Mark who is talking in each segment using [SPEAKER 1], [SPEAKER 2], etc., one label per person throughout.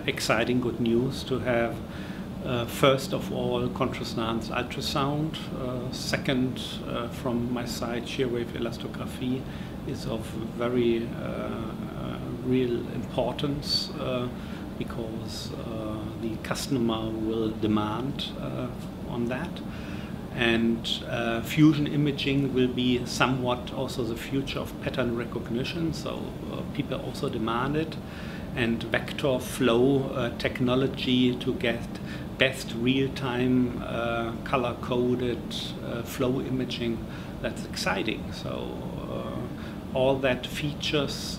[SPEAKER 1] exciting good news to have first of all contrassense ultrasound. Second, from my side, shear wave elastography is of very real importance because the customer will demand on that. And fusion imaging will be somewhat also the future of pattern recognition, so people also demand it. And vector flow technology to get best real-time color-coded flow imaging, that's exciting. So all that features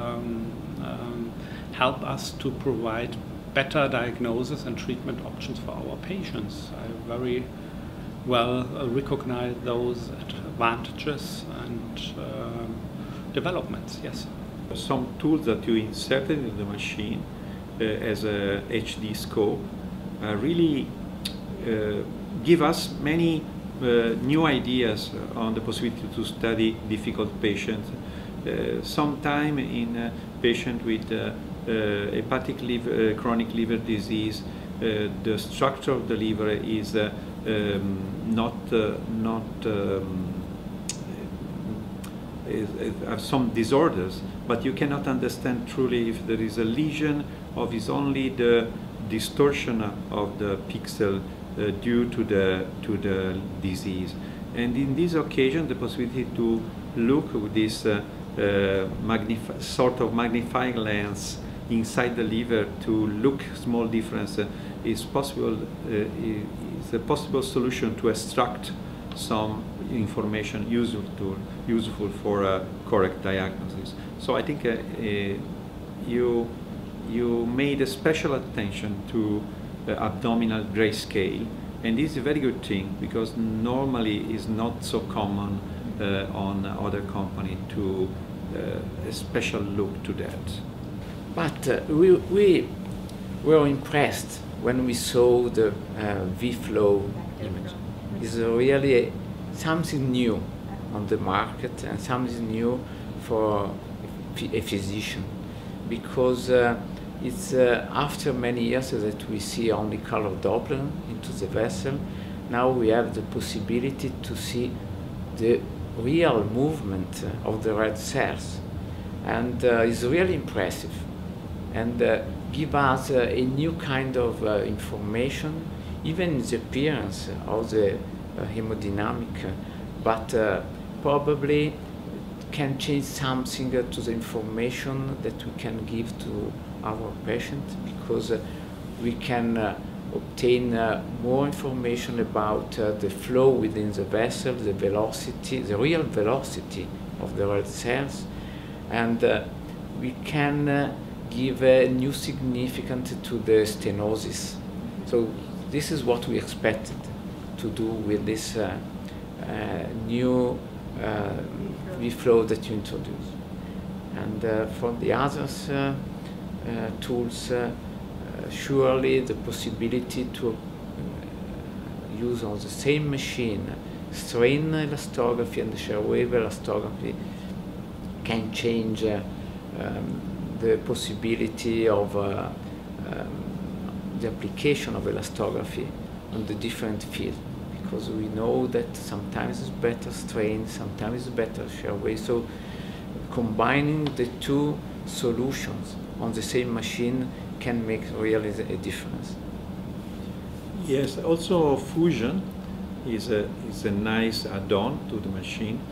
[SPEAKER 1] help us to provide better diagnosis and treatment options for our patients. I very well recognize those advantages and developments, yes.
[SPEAKER 2] Some tools that you inserted in the machine as a HD scope really give us many new ideas on the possibility to study difficult patients. Sometime in a patient with hepatic liver, chronic liver disease, the structure of the liver is have some disorders, but you cannot understand truly if there is a lesion or is only the distortion of the pixel due to the disease. And in this occasion, the possibility to look with this sort of magnifying lens inside the liver to look small difference is possible. Is a possible solution to extract some information useful for a correct diagnosis. So I think you made a special attention to abdominal grayscale, and this is a very good thing because normally is not so common on other company to a special look to that.
[SPEAKER 3] But we were impressed when we saw the V-flow image. It's really something new on the market and something new for a physician, because it's after many years that we see only color Doppler into the vessel. Now we have the possibility to see the real movement of the red cells, and it's really impressive and give us a new kind of information, even in the appearance of the hemodynamic, but probably can change something to the information that we can give to our patient, because we can obtain more information about the flow within the vessel, the velocity, the real velocity of the red cells, and we can give a new significance to the stenosis. So this is what we expected to do with this new V-flow that you introduced. And for the others tools, surely the possibility to use on the same machine strain elastography and shear wave elastography can change the possibility of the application of elastography on the different fields, because we know that sometimes it's better strain, sometimes it's better shear wave. So combining the two solutions on the same machine can make really a difference.
[SPEAKER 2] Yes, also fusion is a nice add-on to the machine.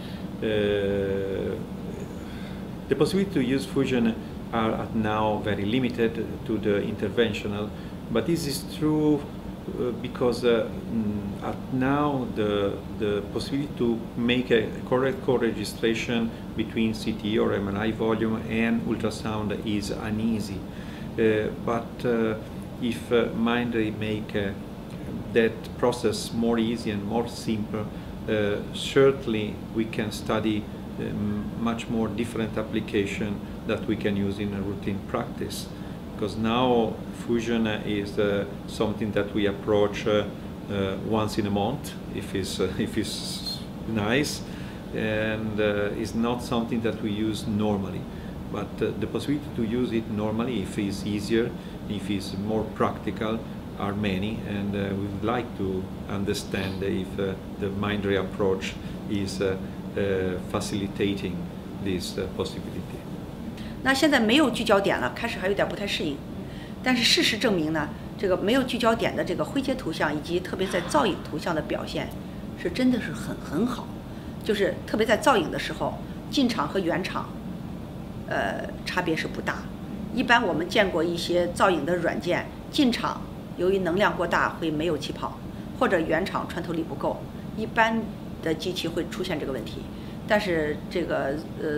[SPEAKER 2] The possibility to use fusion are now very limited to the interventional, but this is true because now the possibility to make a correct co-registration between CT or MRI volume and ultrasound is uneasy. But if Mindray make that process more easy and more simple, certainly we can study much more different application that we can use in a routine practice. Because now fusion is something that we approach once in a month, if it's nice, and is not something that we use normally. But the possibility to use it normally, if it's easier, if it's more practical, are many, and we would like to understand if the Mindray approach is facilitating this possibility.
[SPEAKER 4] 那现在没有聚焦点了，开始还有点不太适应，但是事实证明呢，这个没有聚焦点的这个灰阶图像，以及特别在造影图像的表现，是真的是很好，就是特别在造影的时候，近场和远场，差别是不大。一般我们见过一些造影的软件，近场由于能量过大会没有气泡，或者原厂穿透力不够，一般的机器会出现这个问题。但是这个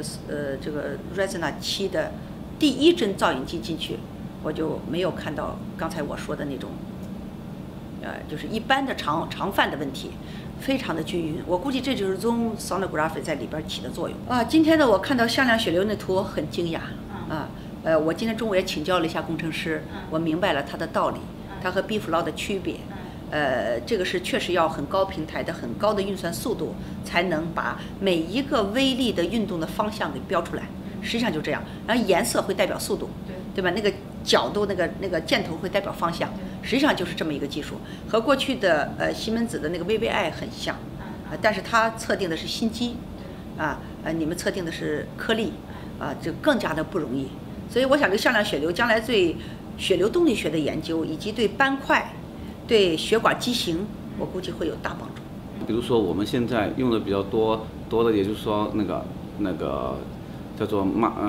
[SPEAKER 4] Resona 7的第1针造影机进去，我就没有看到刚才我说的那种，就是一般的常犯的问题，非常的均匀。我估计这就是 ZONE Sonography 在里边起的作用啊。今天呢，我看到向量血流那图很惊讶啊。我今天中午也请教了一下工程师，我明白了它的道理，它和 B flow 的区别。这个是确实要很高平台的、很高的运算速度，才能把每一个微粒的运动的方向给标出来。实际上就这样，然后颜色会代表速度，对吧？那个角度、那个箭头会代表方向，实际上就是这么一个技术，和过去的西门子的那个 VVI 很像，但是它测定的是心肌，你们测定的是颗粒，就更加的不容易。所以我想，对向量血流将来对血流动力学的研究，以及对斑块、对血管畸形，我估计会有大帮助。
[SPEAKER 5] 比如说我们现在用的比较多的，也就是说那个叫做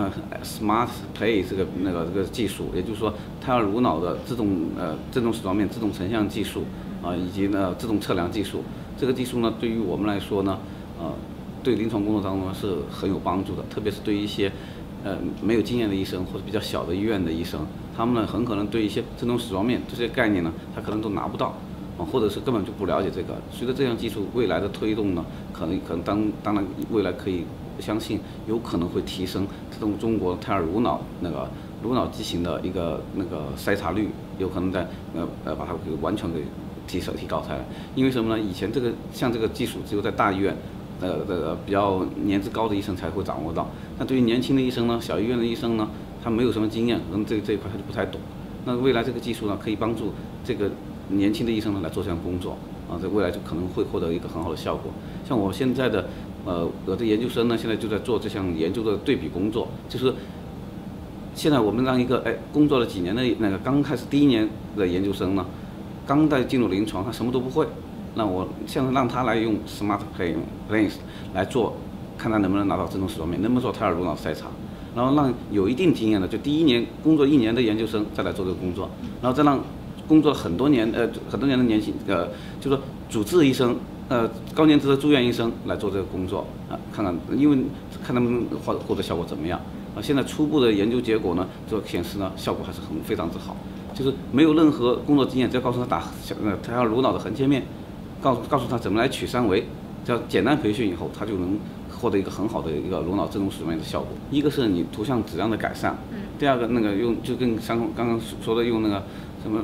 [SPEAKER 5] Smart Play 这个技术，也就是说胎儿颅脑的自动矢状面自动成像技术以及呢自动测量技术。这个技术呢，对于我们来说呢，对临床工作当中是很有帮助的，特别是对于一些没有经验的医生或者比较小的医院的医生，他们呢很可能对一些自动矢状面这些概念呢，他可能都拿不到或者是根本就不了解这个。随着这项技术未来的推动呢，可能当然未来可以相信有可能会提升这种中国胎儿颅脑颅脑畸形的一个筛查率，有可能在把它给完全给提高开来。因为什么呢？以前像这个技术只有在大医院比较年资高的医生才会掌握到。那对于年轻的医生呢，小医院的医生呢，他没有什么经验，可能这一块他就不太懂。那未来这个技术呢，可以帮助这个年轻的医生呢来做这项工作在未来就可能会获得一个很好的效果。像我现在的我的研究生呢，现在就在做这项研究的对比工作，就是现在我们让一个工作了几年的刚开始第1年的研究生呢，刚在进入临床，他什么都不会。那我现在让他来用 Smart Planes 来做，看他能不能拿到自动矢状面，能不能做胎儿颅脑筛查，然后让有一定经验的，就第1年工作1年的研究生再来做这个工作，然后再让工作很多年的年轻就是说主治医生高年资的住院医生来做这个工作看看，因为看他们获得效果怎么样现在初步的研究结果呢，就显示呢效果还是非常之好，就是没有任何工作经验，只要告诉他打胎儿颅脑的横切面。告诉他怎么来取三维，只要简单培训以后，他就能获得一个很好的一个颅脑自动矢状面的效果。一个是你图像质量的改善，第二个就跟刚刚说的用什么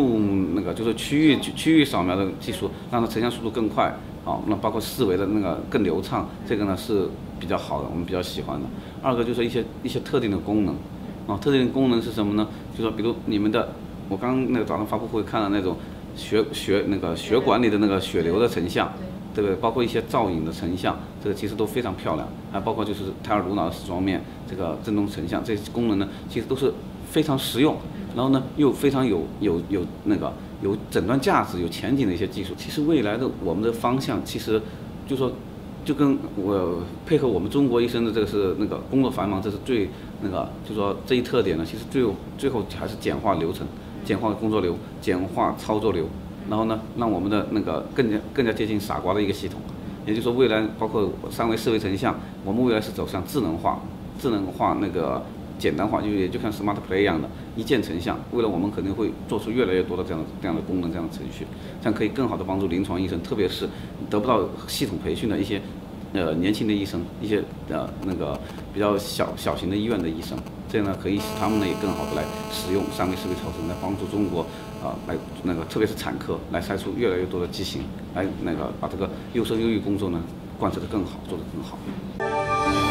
[SPEAKER 5] Zoom就是区域扫描的技术，让它成像速度更快那包括4维的更流畅，这个呢是比较好的，我们比较喜欢的。二个就是一些特定的功能特定的功能是什么呢？就说比如你们的，我刚早上发布会看了那种。血管里的血流的成像，对不对？包括一些造影的成像，这个其实都非常漂亮。包括就是胎儿颅脑的矢状面这个振动成像，这些功能呢，其实都是非常实用，然后呢又非常有诊断价值、有前景的一些技术。其实未来的我们的方向，其实就说就跟我配合我们中国医生的这个是工作繁忙，这是最就说这一特点呢，其实最后还是简化流程。简化工作流，简化操作流，然后呢，让我们的更加接近傻瓜的一个系统。也就是说，未来包括3维、4维成像，我们未来是走向智能化简单化，也就像 Smart Play 一样的一键成像。未来我们肯定会做出越来越多的这样的功能、这样的程序，这样可以更好的帮助临床医生，特别是得不到系统培训的一些年轻的医生，一些比较小型的医院的医生。这样呢，可以使他们呢也更好的来使用3维、4维超声，来帮助中国来特别是产科来筛出越来越多的畸形，来把这个优生优育工作呢贯彻得更好，做得更好。